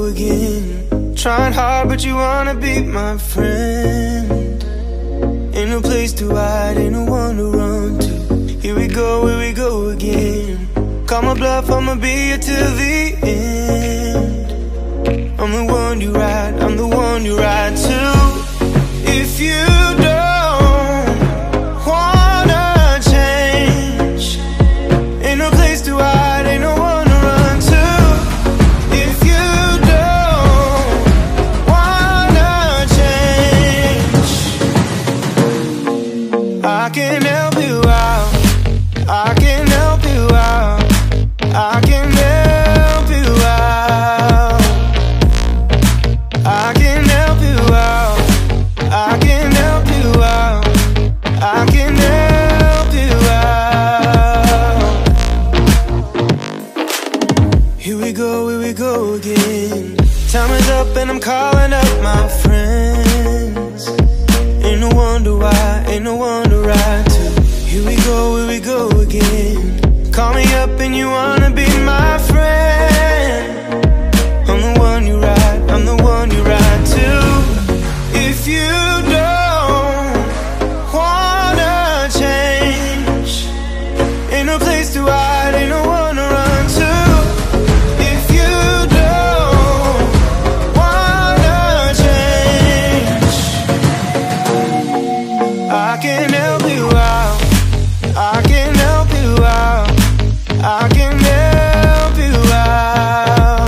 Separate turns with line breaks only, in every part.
go again. Trying hard, but you wanna be my friend. Ain't no place to hide, ain't no one to run to. Here we go again. Call my bluff, I'ma be here till the end. I'm the one you ride, I'm the one you ride to. If you don't wanna change, ain't no place to hide, ain't no one to run to. If you don't wanna change, I can help you out, I can help you out, I can help you out, I can help you out, I can help you out, I can help you out. Here we go again. Time is up and I'm calling up my friends. Ain't no wonder why, ain't no one to ride to. Here we go again. Call me up and you wanna be my friend. I'm the one you ride, I'm the one you ride to. If you don't wanna change, ain't no place to hide, ain't no one to run to. If you don't wanna change, I can help you out, I can help you out, I can help you out,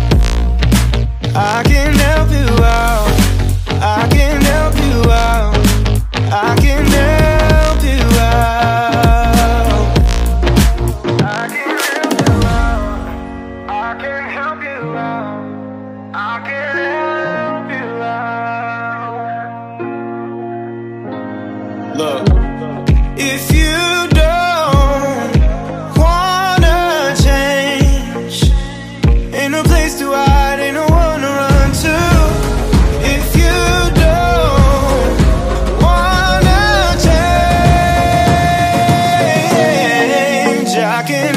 I can help you out, I can help you out, I can help you out, I can help you out, I can help you out, I can help you out. Look, if you don't wanna change, ain't no place to hide, ain't no one to run to. If you don't wanna change, I can